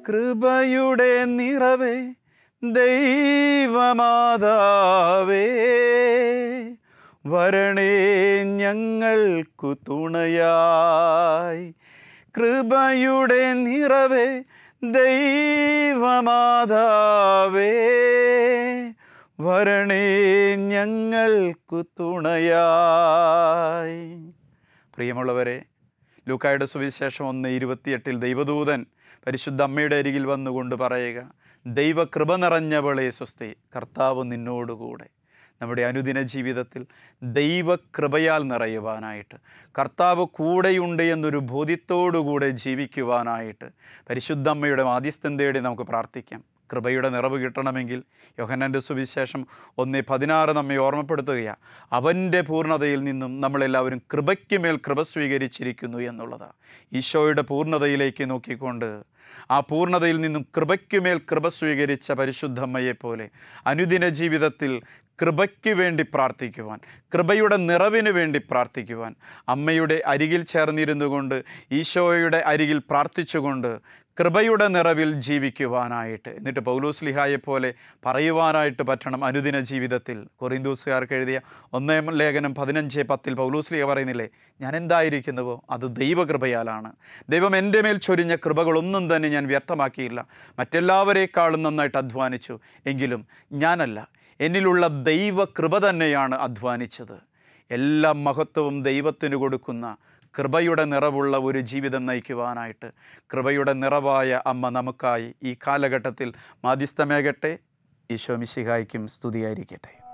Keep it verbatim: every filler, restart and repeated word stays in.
കൃപയുടെ നിറവേ ദൈവമാതാവേ, വരണേ ഞങ്ങൾക്കു തുണയായി. കൃപയുടെ നിറവേ ദൈവമാതാവേ, വരണേ ഞങ്ങൾക്കു തുണയായി. പ്രിയമുള്ളവരെ, ലൂക്കായുടെ സുവിശേഷം ഒന്ന് ഇരുപത്തിയെട്ടിൽ ദൈവദൂതൻ പരിശുദ്ധ അമ്മയുടെ അരികിൽ വന്നുകൊണ്ട് പറയുക, ദൈവകൃപ നിറഞ്ഞവളെ സ്വസ്തി, കർത്താവ് നിന്നോടുകൂടെ. നമ്മുടെ അനുദിന ജീവിതത്തിൽ ദൈവകൃപയാൽ നിറയുവാനായിട്ട്, കർത്താവ് കൂടെയുണ്ട് എന്നൊരു ബോധ്യത്തോടുകൂടെ ജീവിക്കുവാനായിട്ട് പരിശുദ്ധ അമ്മയുടെ മാധ്യസ്ഥം തേടി നമുക്ക് പ്രാർത്ഥിക്കാം. കൃപയുടെ നിറവ് കിട്ടണമെങ്കിൽ യോഹന്നാൻ്റെ സുവിശേഷം ഒന്ന് പതിനാറ് നമ്മെ ഓർമ്മപ്പെടുത്തുകയാണ്, അവൻ്റെ പൂർണ്ണതയിൽ നിന്നും നമ്മളെല്ലാവരും കൃപയ്ക്ക് മേൽ കൃപ സ്വീകരിച്ചിരിക്കുന്നു എന്നുള്ളതാണ്. ഈശോയുടെ പൂർണ്ണതയിലേക്ക് നോക്കിക്കൊണ്ട് ആ പൂർണ്ണതയിൽ നിന്നും കൃപയ്ക്ക് മേൽ കൃപ സ്വീകരിച്ച പരിശുദ്ധമ്മയെപ്പോലെ അനുദിന ജീവിതത്തിൽ കൃപയ്ക്ക് വേണ്ടി പ്രാർത്ഥിക്കുവാൻ, കൃപയുടെ നിറവിന് വേണ്ടി പ്രാർത്ഥിക്കുവാൻ, അമ്മയുടെ അരികിൽ ചേർന്നിരുന്നു കൊണ്ട് ഈശോയുടെ അരികിൽ പ്രാർത്ഥിച്ചുകൊണ്ട് കൃപയുടെ നിറവിൽ ജീവിക്കുവാനായിട്ട്, എന്നിട്ട് പൗലോസ്ലിഹായെപ്പോലെ പറയുവാനായിട്ട് പറ്റണം അനുദിന ജീവിതത്തിൽ. കൊറിന്തോസുകാർക്ക് എഴുതിയ ഒന്നാം ലേഖനം പതിനഞ്ച് പത്തിൽ പൗലോസ്ലിഹ പറയുന്നില്ലേ, ഞാൻ എന്തായിരിക്കുന്നുവോ അത് ദൈവകൃപയാലാണ്. ദൈവം എൻ്റെ മേൽ ചൊരിഞ്ഞ കൃപകളൊന്നും തന്നെ ഞാൻ വ്യർത്ഥമാക്കിയില്ല. മറ്റെല്ലാവരേക്കാളും നന്നായിട്ട് അധ്വാനിച്ചു, എങ്കിലും ഞാനല്ല, എന്നിലുള്ള ദൈവകൃപ തന്നെയാണ് അധ്വാനിച്ചത്. എല്ലാ മഹത്വവും ദൈവത്തിന് കൊടുക്കുന്ന കൃപയുടെ നിറവുള്ള ഒരു ജീവിതം നയിക്കുവാനായിട്ട് കൃപയുടെ നിറവായ അമ്മ നമുക്കായി ഈ കാലഘട്ടത്തിൽ മാധ്യസ്ഥമേകട്ടെ. ഈശോ മിശിഹായ്ക്കും സ്തുതിയായിരിക്കട്ടെ.